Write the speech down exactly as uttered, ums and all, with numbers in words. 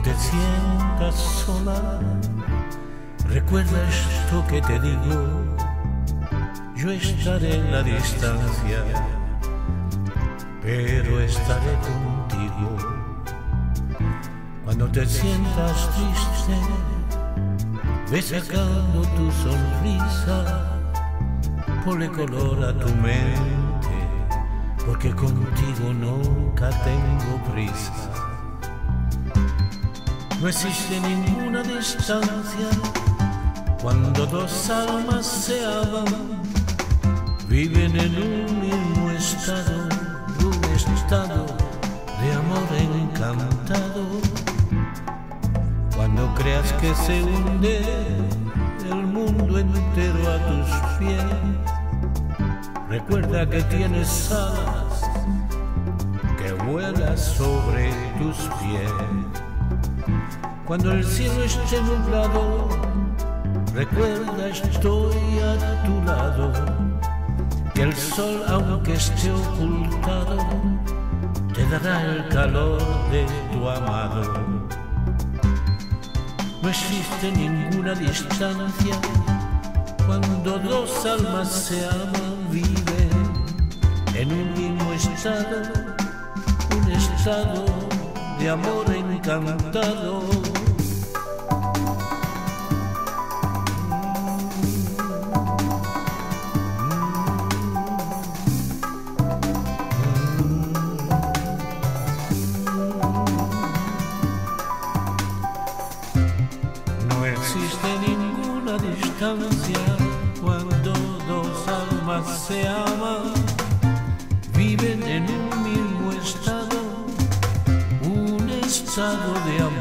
te sientas sola, recuerda esto que te digo, yo estaré en la distancia, pero estaré contigo. Cuando te sientas triste, ve sacando tu sonrisa, ponle color a tu mente, porque contigo nunca tengo prisa. No existe ninguna distancia cuando dos almas se aman, viven en un mismo estado, un estado de amor encantado. Cuando creas que se hunde el mundo entero a tus pies, recuerda que tienes alas, que vuelas sobre tus pies. Cuando el cielo esté nublado, recuerda estoy a tu lado, que el sol aunque esté ocultado, te dará el calor de tu amado. No existe ninguna distancia cuando dos almas se aman, viven en un mismo estado, un estado de amor encantado. No existe ninguna distancia cuando dos almas se aman, viven en un mismo estado, un estado de amor.